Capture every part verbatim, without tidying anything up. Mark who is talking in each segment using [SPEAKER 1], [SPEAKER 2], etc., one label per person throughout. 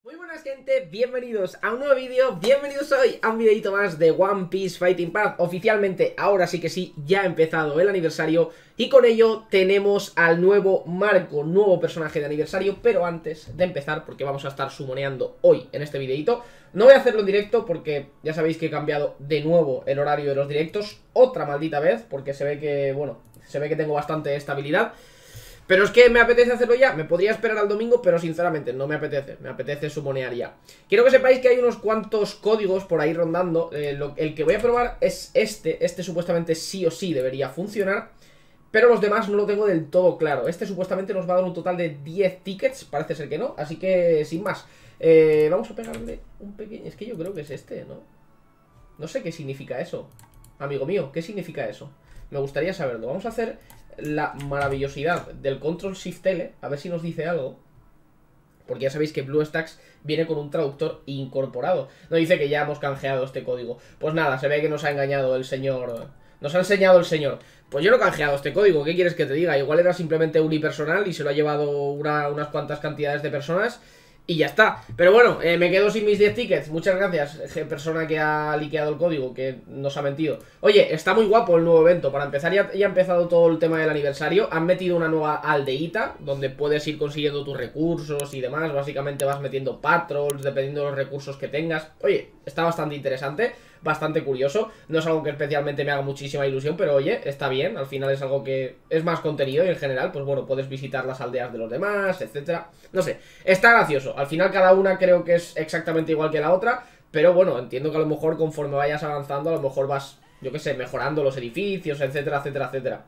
[SPEAKER 1] Muy buenas gente, bienvenidos a un nuevo vídeo, bienvenidos hoy a un videito más de One Piece Fighting Path. Oficialmente, ahora sí que sí, ya ha empezado el aniversario y con ello tenemos al nuevo Marco, nuevo personaje de aniversario. Pero antes de empezar, porque vamos a estar sumoneando hoy en este videito, no voy a hacerlo en directo porque ya sabéis que he cambiado de nuevo el horario de los directos, otra maldita vez, porque se ve que, bueno, se ve que tengo bastante estabilidad. Pero es que me apetece hacerlo ya, me podría esperar al domingo, pero sinceramente no me apetece, me apetece sumonear ya. Quiero que sepáis que hay unos cuantos códigos por ahí rondando, eh, lo, el que voy a probar es este, este supuestamente sí o sí debería funcionar, pero los demás no lo tengo del todo claro. Este supuestamente nos va a dar un total de diez tickets, parece ser que no, así que sin más, eh, vamos a pegarle un pequeño, es que yo creo que es este, ¿no? No sé qué significa eso, amigo mío, ¿qué significa eso? Me gustaría saberlo, vamos a hacer la maravillosidad del Control Shift L, a ver si nos dice algo. Porque ya sabéis que BlueStacks viene con un traductor incorporado. No dice que ya hemos canjeado este código. Pues nada, se ve que nos ha engañado el señor. Nos ha enseñado el señor. Pues yo no he canjeado este código, ¿qué quieres que te diga? Igual era simplemente unipersonal y se lo ha llevado una, unas cuantas cantidades de personas y ya está. Pero bueno, eh, me quedo sin mis diez tickets. Muchas gracias, persona que ha liqueado el código, que nos ha mentido. Oye, está muy guapo el nuevo evento. Para empezar, ya, ya ha empezado todo el tema del aniversario. Han metido una nueva aldeíta, donde puedes ir consiguiendo tus recursos y demás. Básicamente vas metiendo patrols, dependiendo de los recursos que tengas. Oye, está bastante interesante, bastante curioso. No es algo que especialmente me haga muchísima ilusión, pero oye, está bien. Al final es algo que es más contenido y en general, pues bueno, puedes visitar las aldeas de los demás, etcétera. No sé, está gracioso. Al final cada una creo que es exactamente igual que la otra, pero bueno, entiendo que a lo mejor conforme vayas avanzando, a lo mejor vas, yo qué sé, mejorando los edificios, etcétera, etcétera, etcétera.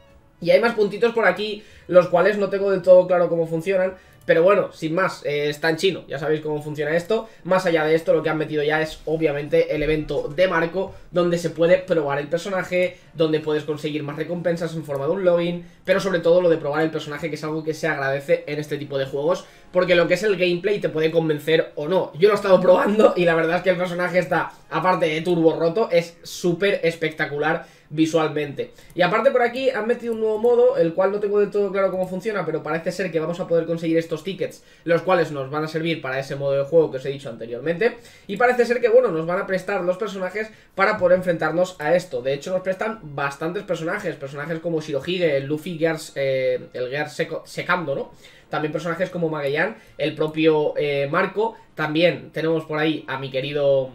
[SPEAKER 1] Y hay más puntitos por aquí, los cuales no tengo del todo claro cómo funcionan. Pero bueno, sin más, eh, está en chino, ya sabéis cómo funciona esto. Más allá de esto, lo que han metido ya es obviamente el evento de Marco, donde se puede probar el personaje, donde puedes conseguir más recompensas en forma de un login, pero sobre todo lo de probar el personaje, que es algo que se agradece en este tipo de juegos, porque lo que es el gameplay te puede convencer o no. Yo lo he estado probando y la verdad es que el personaje está, aparte de turbo roto, es súper espectacular visualmente. Y aparte por aquí han metido un nuevo modo, el cual no tengo del todo claro cómo funciona, pero parece ser que vamos a poder conseguir estos tickets, los cuales nos van a servir para ese modo de juego que os he dicho anteriormente. Y parece ser que, bueno, nos van a prestar los personajes para poder enfrentarnos a esto. De hecho nos prestan bastantes personajes, personajes como Shirohige, el Luffy Gears, eh, el Gears Seco, Secando, ¿no? También personajes como Magellan, el propio eh, Marco. También tenemos por ahí a mi querido,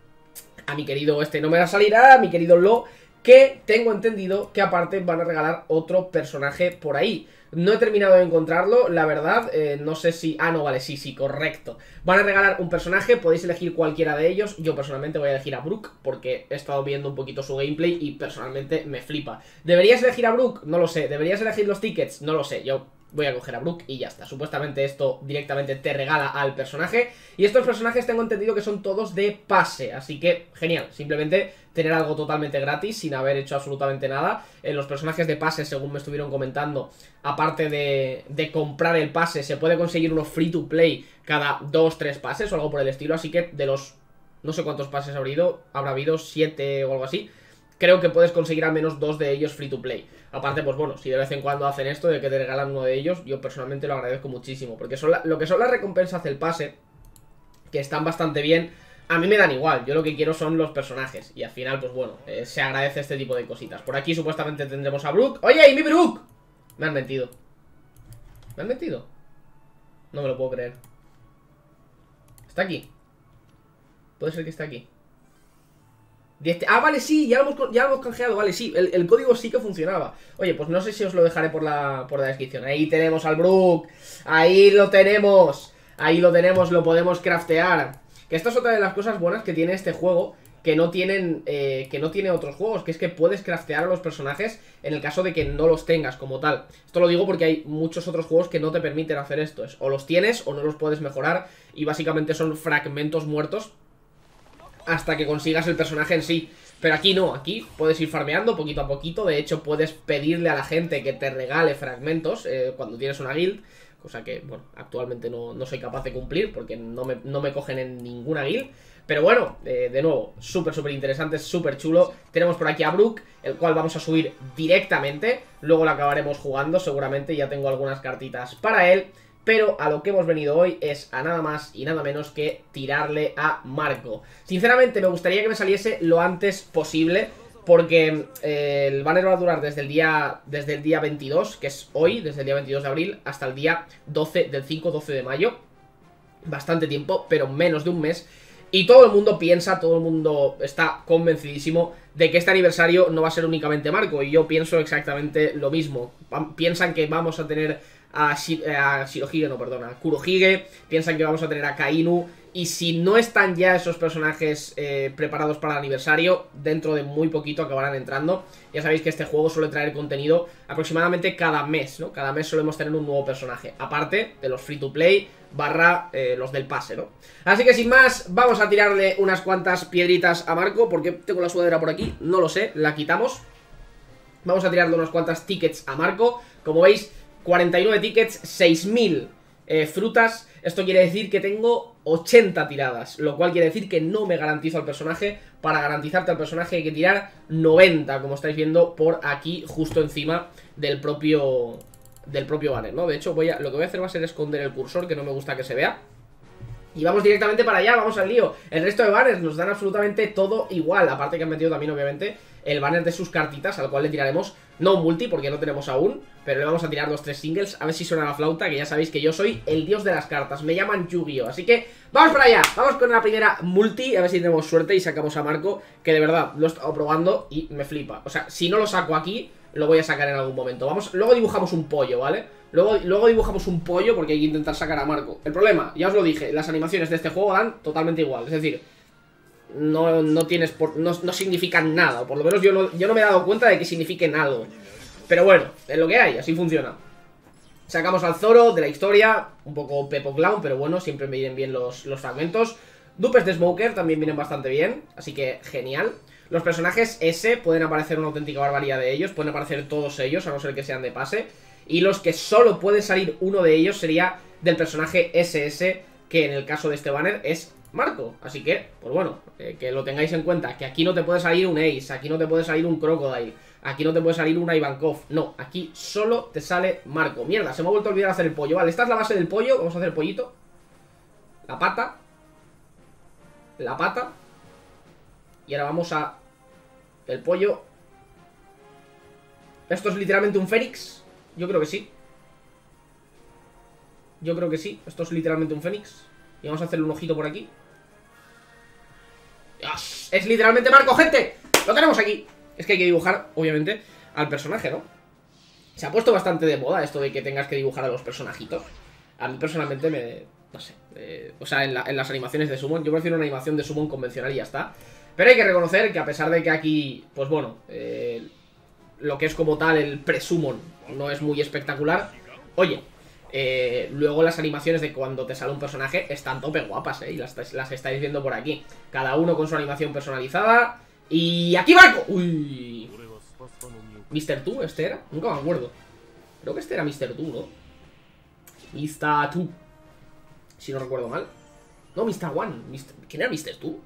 [SPEAKER 1] a mi querido, este no me va a salir, a mi querido Lo, que tengo entendido que aparte van a regalar otro personaje por ahí. No he terminado de encontrarlo, la verdad, eh, no sé si... Ah, no, vale, sí, sí, correcto. Van a regalar un personaje, podéis elegir cualquiera de ellos. Yo personalmente voy a elegir a Brook, porque he estado viendo un poquito su gameplay y personalmente me flipa. ¿Deberías elegir a Brook? No lo sé. ¿Deberías elegir los tickets? No lo sé, yo... voy a coger a Brook y ya está. Supuestamente esto directamente te regala al personaje. Y estos personajes tengo entendido que son todos de pase, así que genial. Simplemente tener algo totalmente gratis sin haber hecho absolutamente nada. En los personajes de pase, según me estuvieron comentando, aparte de, de comprar el pase, se puede conseguir unos free to play cada dos, tres pases o algo por el estilo. Así que de los... no sé cuántos pases habrá habido, habrá habido siete o algo así. Creo que puedes conseguir al menos dos de ellos free to play. Aparte, pues bueno, si de vez en cuando hacen esto de que te regalan uno de ellos, yo personalmente lo agradezco muchísimo. Porque son la, lo que son las recompensas del pase, que están bastante bien, a mí me dan igual. Yo lo que quiero son los personajes. Y al final, pues bueno, eh, se agradece este tipo de cositas. Por aquí supuestamente tendremos a Brook. ¡Oye, y mi Brook! Me han mentido. ¿Me han mentido? No me lo puedo creer. Está aquí. Puede ser que esté aquí. Ah, vale, sí, ya lo hemos, ya lo hemos canjeado, vale, sí, el, el código sí que funcionaba. Oye, pues no sé si os lo dejaré por la, por la descripción. Ahí tenemos al Brook, ahí lo tenemos, ahí lo tenemos, lo podemos craftear. Que esta es otra de las cosas buenas que tiene este juego, que no tienen, eh, que no tiene otros juegos, que es que puedes craftear a los personajes en el caso de que no los tengas como tal. Esto lo digo porque hay muchos otros juegos que no te permiten hacer esto, es, o los tienes o no los puedes mejorar, y básicamente son fragmentos muertos hasta que consigas el personaje en sí. Pero aquí no, aquí puedes ir farmeando poquito a poquito. De hecho puedes pedirle a la gente que te regale fragmentos eh, cuando tienes una guild, cosa que, bueno, actualmente no, no soy capaz de cumplir porque no me, no me cogen en ninguna guild. Pero bueno, eh, de nuevo, súper, súper interesante, súper chulo. Tenemos por aquí a Brook, el cual vamos a subir directamente. Luego lo acabaremos jugando seguramente, ya tengo algunas cartitas para él. pero a lo que hemos venido hoy es a nada más y nada menos que tirarle a Marco. Sinceramente me gustaría que me saliese lo antes posible, porque eh, el banner va a durar desde el día desde el día veintidós, que es hoy, desde el día veintidós de abril, hasta el día doce del cinco doce de mayo. Bastante tiempo, pero menos de un mes. Y todo el mundo piensa, todo el mundo está convencidísimo de que este aniversario no va a ser únicamente Marco. Y yo pienso exactamente lo mismo. Piensan que vamos a tener a, Shi a Shirohige, no, perdona, a Kurohige. Piensan que vamos a tener a Kainu. Y si no están ya esos personajes eh, preparados para el aniversario, dentro de muy poquito acabarán entrando. Ya sabéis que este juego suele traer contenido aproximadamente cada mes, ¿no? Cada mes solemos tener un nuevo personaje, aparte de los free to play barra eh, los del pase, ¿no? Así que sin más, vamos a tirarle unas cuantas piedritas a Marco, porque tengo la sudadera por aquí, no lo sé, la quitamos. Vamos a tirarle unas cuantas tickets a Marco. Como veis, cuarenta y nueve tickets, seis mil eh, frutas. Esto quiere decir que tengo ochenta tiradas, lo cual quiere decir que no me garantizo al personaje. Para garantizarte al personaje hay que tirar noventa, como estáis viendo por aquí, justo encima del propio del propio banner, ¿no? De hecho, voy a, lo que voy a hacer va a ser esconder el cursor, que no me gusta que se vea. Y vamos directamente para allá, vamos al lío. El resto de banners nos dan absolutamente todo igual. Aparte que han metido también, obviamente, el banner de sus cartitas, al cual le tiraremos, no un multi, porque no tenemos aún, pero le vamos a tirar los tres singles, a ver si suena la flauta, que ya sabéis que yo soy el dios de las cartas. Me llaman Yu-Gi-Oh! Así que vamos para allá, vamos con la primera multi, a ver si tenemos suerte y sacamos a Marco, que de verdad lo he estado probando y me flipa. O sea, si no lo saco aquí, lo voy a sacar en algún momento. Vamos, luego dibujamos un pollo, ¿vale? Luego, luego dibujamos un pollo porque hay que intentar sacar a Marco. El problema, ya os lo dije, las animaciones de este juego dan totalmente igual. Es decir, no, no tienes por, no, no significan nada. O por lo menos yo no, yo no me he dado cuenta de que signifiquen algo. Pero bueno, es lo que hay, así funciona. Sacamos al Zoro de la historia, un poco Pepo Clown, pero bueno, siempre me vienen bien los, los fragmentos. Dupes de Smoker también vienen bastante bien, así que genial. Los personajes S pueden aparecer una auténtica barbaridad de ellos, pueden aparecer todos ellos, a no ser que sean de pase. Y los que solo pueden salir uno de ellos sería del personaje S S, que en el caso de este banner es Marco. Así que, pues bueno, eh, que lo tengáis en cuenta, que aquí no te puede salir un Ace, aquí no te puede salir un Crocodile, aquí no te puede salir un Ivankov. No, aquí solo te sale Marco. Mierda, se me ha vuelto a olvidar hacer el pollo. Vale, esta es la base del pollo, vamos a hacer el pollito. La pata. La pata. Y ahora vamos a... el pollo. ¿Esto es literalmente un fénix? Yo creo que sí. Yo creo que sí, esto es literalmente un fénix. Y vamos a hacerle un ojito por aquí. ¡Dios! Es literalmente Marco, gente. Lo tenemos aquí. Es que hay que dibujar, obviamente, al personaje, ¿no? Se ha puesto bastante de moda esto de que tengas que dibujar a los personajitos. A mí personalmente me... no sé, eh, o sea, en, la, en las animaciones de Summon, yo prefiero una animación de Summon convencional y ya está. Pero hay que reconocer que a pesar de que aquí, pues bueno, eh, lo que es como tal el pre-Summon no es muy espectacular, oye, eh, luego las animaciones de cuando te sale un personaje están tope guapas, eh, y las, las estáis viendo por aquí. Cada uno con su animación personalizada. Y aquí Marco. Uy. ¿mister Two este era? Nunca me acuerdo. Creo que este era mister Two, ¿no? mister Two, si no recuerdo mal. No, mister One. mister... ¿Quién era mister Two?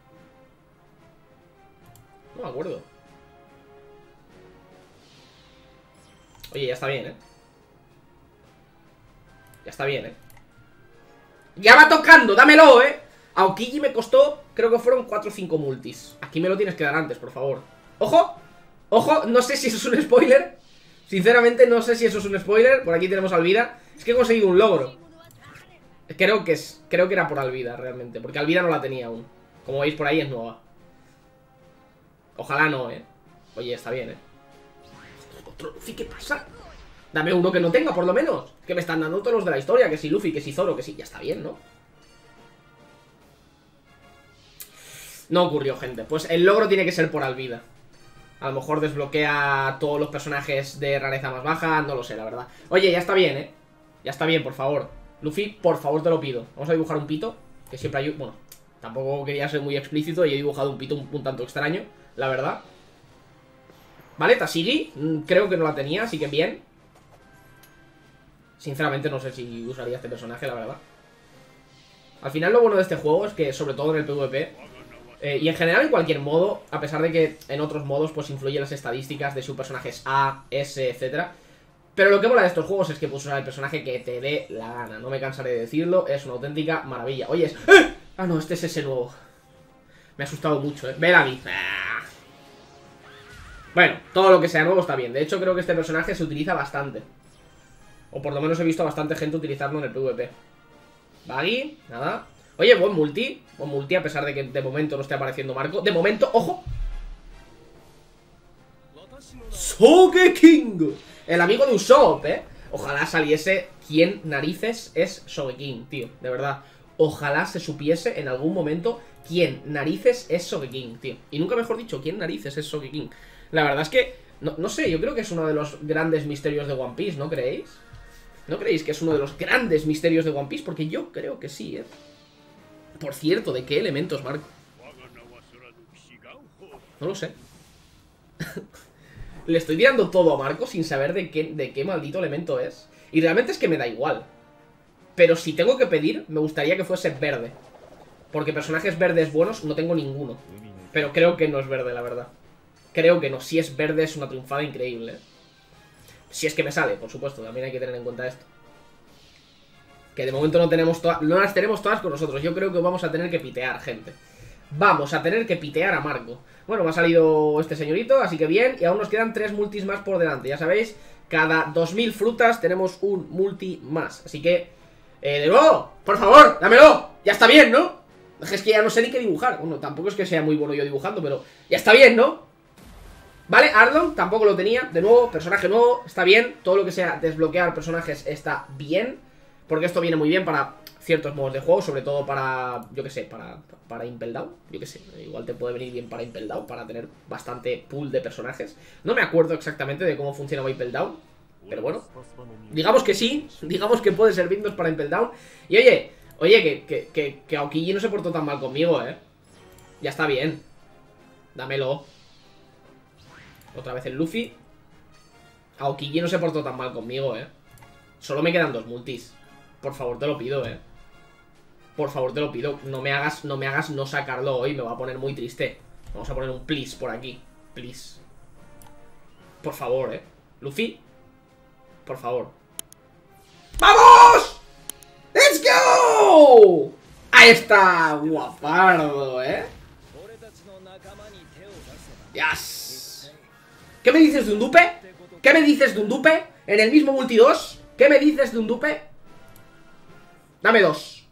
[SPEAKER 1] No me acuerdo. Oye, ya está bien, ¿eh? Ya está bien, ¿eh? ¡Ya va tocando! ¡Dámelo, eh! A Okiji me costó, creo que fueron cuatro o cinco multis. Aquí me lo tienes que dar antes, por favor. ¡Ojo! ¡Ojo! No sé si eso es un spoiler. Sinceramente no sé si eso es un spoiler. Por aquí tenemos a Alvida. Es que he conseguido un logro. Creo que es, creo que era por Alvida realmente, porque Alvida no la tenía aún. Como veis por ahí es nueva. Ojalá no, eh. Oye, está bien, eh. Otro Luffy, ¿qué pasa? Dame uno que no tenga, por lo menos. Que me están dando todos los de la historia. Que si Luffy, que si Zoro, que si... ya está bien, ¿no? No ocurrió, gente. Pues el logro tiene que ser por Alvida. A lo mejor desbloquea todos los personajes de rareza más baja. No lo sé, la verdad. Oye, ya está bien, ¿eh? Ya está bien, por favor. Luffy, por favor, te lo pido. Vamos a dibujar un pito. Que siempre hay... bueno, tampoco quería ser muy explícito y he dibujado un pito un, un tanto extraño, la verdad. Vale, Tashigi. Creo que no la tenía, así que bien. Sinceramente no sé si usaría este personaje, la verdad. Al final lo bueno de este juego es que, sobre todo en el PvP, eh, y en general en cualquier modo, a pesar de que en otros modos pues influyen las estadísticas de sus personajes A, S, etcétera, Pero lo que mola de estos juegos es que puedes usar el personaje que te dé la gana. No me cansaré de decirlo, es una auténtica maravilla. Oye, es... ¡Eh! Ah, no, este es ese nuevo. Me ha asustado mucho, eh. Ven a mí. Ah. Bueno, todo lo que sea nuevo está bien. De hecho, creo que este personaje se utiliza bastante. O por lo menos he visto a bastante gente utilizarlo en el PvP. Buggy, nada. Oye, buen multi. Buen multi, a pesar de que de momento no esté apareciendo Marco. De momento, ojo. Sogeking, el amigo de Usopp, eh. Ojalá saliese quién narices es Sogeking, tío. De verdad. Ojalá se supiese en algún momento quién narices es Sogeking, tío. Y nunca mejor dicho, quién narices es Sogeking. La verdad es que, no, no sé, yo creo que es uno de los grandes misterios de One Piece, ¿no creéis? ¿No creéis que es uno de los grandes misterios de One Piece? Porque yo creo que sí, ¿eh? Por cierto, ¿de qué elementos, Marco? No lo sé. Le estoy tirando todo a Marco sin saber de qué, de qué maldito elemento es. Y realmente es que me da igual. Pero si tengo que pedir, me gustaría que fuese verde. Porque personajes verdes buenos no tengo ninguno. Pero creo que no es verde, la verdad. Creo que no. Si es verde es una triunfada increíble, ¿eh? Si es que me sale, por supuesto. También hay que tener en cuenta esto. Que de momento no tenemos todas, no las tenemos todas con nosotros. Yo creo que vamos a tener que pitear, gente. Vamos a tener que pitear a Marco. Bueno, me ha salido este señorito, así que bien. Y aún nos quedan tres multis más por delante. Ya sabéis, cada dos mil frutas tenemos un multi más. Así que, eh, de nuevo, por favor, dámelo. Ya está bien, ¿no? Es que ya no sé ni qué dibujar. Bueno, tampoco es que sea muy bueno yo dibujando, pero ya está bien, ¿no? Vale, Arlong tampoco lo tenía. De nuevo, personaje nuevo, está bien. Todo lo que sea desbloquear personajes está bien. Porque esto viene muy bien para ciertos modos de juego. Sobre todo para, yo que sé, para, para Impel Down. Yo que sé, igual te puede venir bien para Impel Down, para tener bastante pool de personajes. No me acuerdo exactamente de cómo funcionaba Impel Down, pero bueno, digamos que sí. Digamos que puede servirnos para Impel Down. Y oye, oye, que, que, que, que Aokiji no se portó tan mal conmigo, eh. Ya está bien. Dámelo. Otra vez el Luffy. Aokiji no se portó tan mal conmigo, eh. Solo me quedan dos multis. Por favor, te lo pido, eh. Por favor, te lo pido. No me hagas, no me hagas no sacarlo hoy. Me va a poner muy triste. Vamos a poner un please por aquí. Please. Por favor, eh. Luffy. Por favor. ¡Vamos! ¡Let's go! Ahí está. Guapardo, eh. Yes. ¿Qué me dices de un dupe? ¿Qué me dices de un dupe? En el mismo multi dos. ¿Qué me dices de un dupe? Dame dos.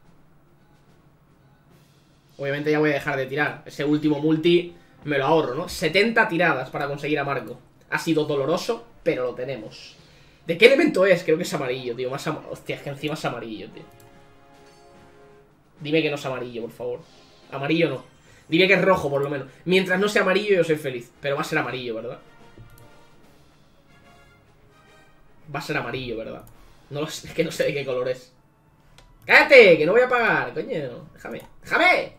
[SPEAKER 1] Obviamente ya voy a dejar de tirar. Ese último multi me lo ahorro, ¿no? setenta tiradas para conseguir a Marco. Ha sido doloroso, pero lo tenemos. ¿De qué elemento es? Creo que es amarillo, tío. Más am... Hostia, es que encima es amarillo, tío. Dime que no es amarillo, por favor. Amarillo no. Dime que es rojo, por lo menos. Mientras no sea amarillo, yo soy feliz. Pero va a ser amarillo, ¿verdad? Va a ser amarillo, ¿verdad? No lo sé, es que no sé de qué color es. ¡Cállate! Que no voy a pagar, coño. Déjame, déjame.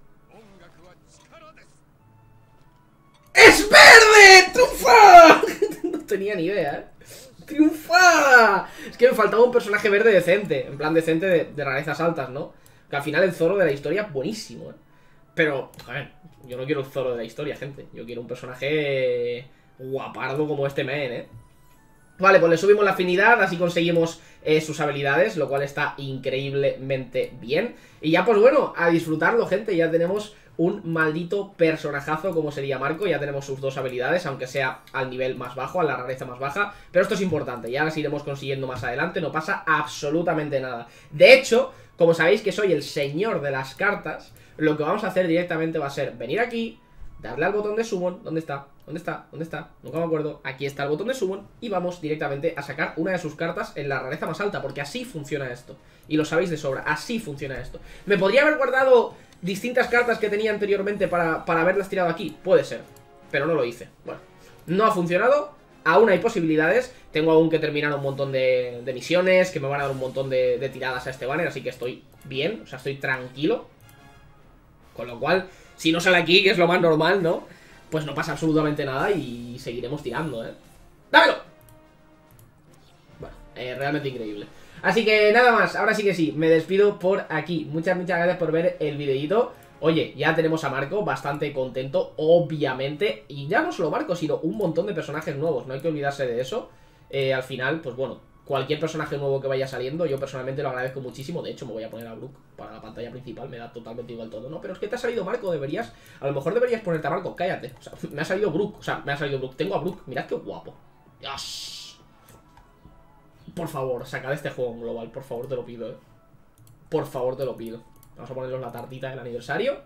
[SPEAKER 1] ¡Es verde! ¡Triunfada! No tenía ni idea, ¿eh? ¡Triunfada! Es que me faltaba un personaje verde decente. En plan decente de, de rarezas altas, ¿no? Que al final el Zoro de la historia es buenísimo, ¿eh? Pero, a ver, yo no quiero el Zoro de la historia, gente. Yo quiero un personaje guapardo como este men, ¿eh? Vale, pues le subimos la afinidad, así conseguimos eh, sus habilidades, lo cual está increíblemente bien. Y ya, pues bueno, a disfrutarlo, gente. Ya tenemos un maldito personajazo como sería Marco. Ya tenemos sus dos habilidades, aunque sea al nivel más bajo, a la rareza más baja. Pero esto es importante, ya las iremos consiguiendo más adelante. No pasa absolutamente nada. De hecho, como sabéis que soy el señor de las cartas, lo que vamos a hacer directamente va a ser venir aquí, darle al botón de summon. ¿Dónde está? ¿Dónde está? ¿Dónde está? Nunca me acuerdo. Aquí está el botón de summon. Y vamos directamente a sacar una de sus cartas en la rareza más alta. Porque así funciona esto. Y lo sabéis de sobra. Así funciona esto. ¿Me podría haber guardado distintas cartas que tenía anteriormente para, para haberlas tirado aquí? Puede ser. Pero no lo hice. Bueno, no ha funcionado. Aún hay posibilidades. Tengo aún que terminar un montón de, de misiones que me van a dar un montón de, de tiradas a este banner. Así que estoy bien. O sea, estoy tranquilo. Con lo cual, si no sale aquí, que es lo más normal, ¿no? Pues no pasa absolutamente nada y seguiremos tirando, ¿eh? ¡Dámelo! Bueno, eh, realmente increíble. Así que nada más, ahora sí que sí, me despido por aquí. Muchas, muchas gracias por ver el videito. Oye, ya tenemos a Marco, bastante contento, obviamente. Y ya no solo Marco, sino un montón de personajes nuevos, no hay que olvidarse de eso. eh, al final, pues bueno, cualquier personaje nuevo que vaya saliendo, yo personalmente lo agradezco muchísimo. De hecho, me voy a poner a Brook para la pantalla principal, me da totalmente igual todo. No, pero es que te ha salido Marco, deberías... A lo mejor deberías ponerte a Marco, cállate. O sea, me ha salido Brook, o sea, me ha salido Brook. Tengo a Brook, mirad qué guapo. Dios. Por favor, sacad este juego en global, por favor te lo pido, eh. Por favor te lo pido. Vamos a ponernos la tartita del aniversario.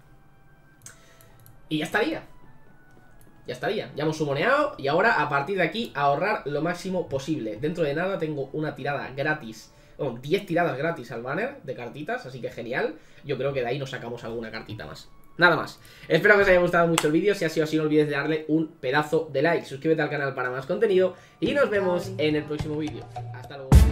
[SPEAKER 1] Y ya estaría. Ya estaría, ya hemos sumoneado. Y ahora a partir de aquí ahorrar lo máximo posible. Dentro de nada tengo una tirada gratis, bueno, diez tiradas gratis al banner de cartitas, así que genial. Yo creo que de ahí nos sacamos alguna cartita más. Nada más, espero que os haya gustado mucho el vídeo. Si ha sido así no olvides de darle un pedazo de like. Suscríbete al canal para más contenido y nos vemos en el próximo vídeo. Hasta luego.